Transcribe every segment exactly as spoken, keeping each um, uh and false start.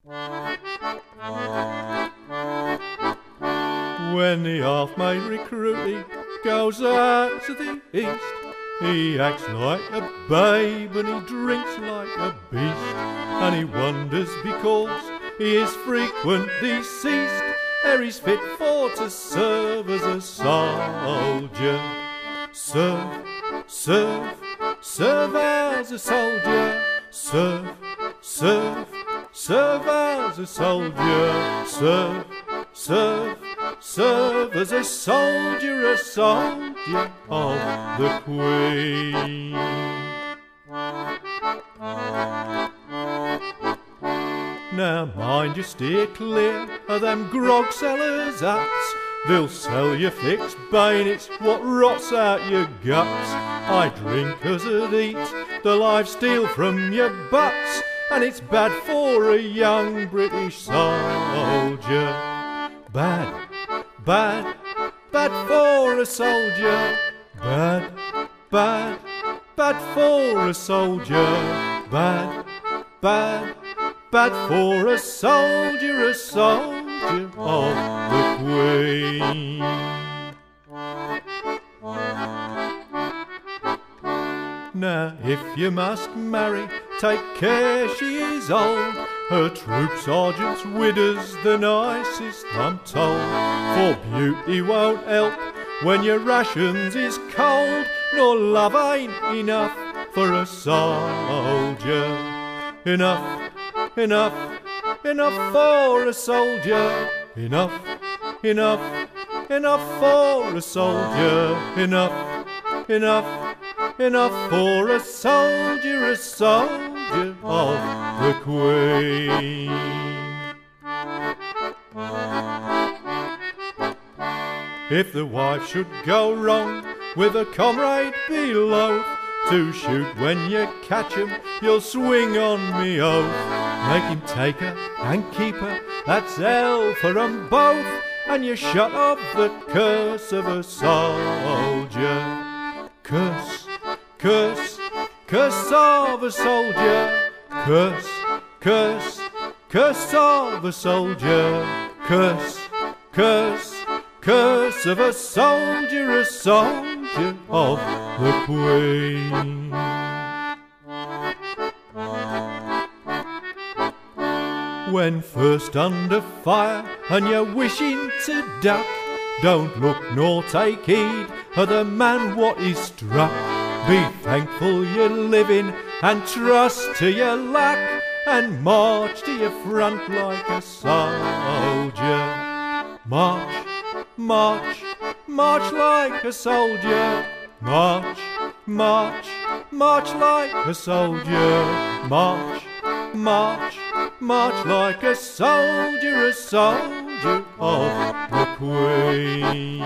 When the half-mate recruitie goes out to the east, he acts like a babe and he drinks like a beast, and he wonders because he is frequent deceased, ere he's fit for to serve as a soldier. Serve, serve, serve as a soldier. Serve, serve, serve as a soldier. Serve, serve, serve as a soldier, a soldier of the Queen. Now mind you steer clear of them grog sellers' huts. They'll sell you fixed bayonets what rots out your guts. I drink as it eat the live steel from your butts, and it's bad for a young British soldier. Bad, bad, bad for a soldier. Bad, bad, bad for a soldier. Bad, bad, bad for a soldier, a soldier of the Queen. Now if you must marry, take care she is old. Her troop sergeant's widow's the nicest, I'm told. For beauty won't help when your rations is cold, nor love ain't enough for a soldier. Enough, enough, enough for a soldier. Enough, enough, enough for a soldier. Enough, enough, enough for a soldier, a soldier of the Queen. If the wife should go wrong with a comrade below, to shoot when you catch him, you'll swing on me oath. Make him take her and keep her, that's hell for 'em both, and you shut off the curse of a soldier. Curse, curse, curse of a soldier. Curse, curse, curse of a soldier. Curse, curse, curse of a soldier, a soldier of the Queen. When first under fire and you're wishing to duck, don't look nor take heed of the man what is struck. Be thankful you're living and trust to your luck, and march to your front like a soldier. March, march, march like a soldier. March, march, march like a soldier. March, march, march like a soldier, a soldier of the Queen.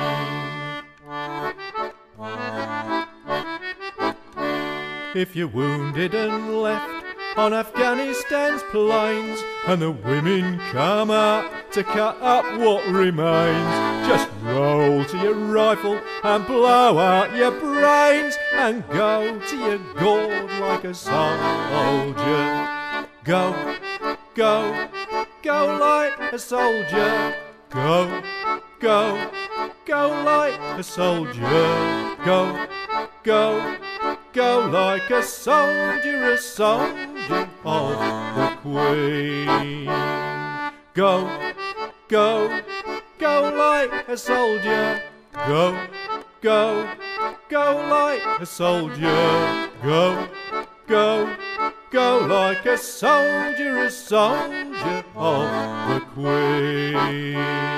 If you're wounded and left on Afghanistan's plains, and the women come out to cut up what remains, just roll to your rifle and blow out your brains, and go to your gourd like a soldier. Go, go, go like a soldier. Go, go, go like a soldier. Go, go, go like a soldier, a soldier of the Queen. Go, go, go like a soldier. Go, go, go like a soldier. Go, go, go like a soldier, a soldier of the Queen.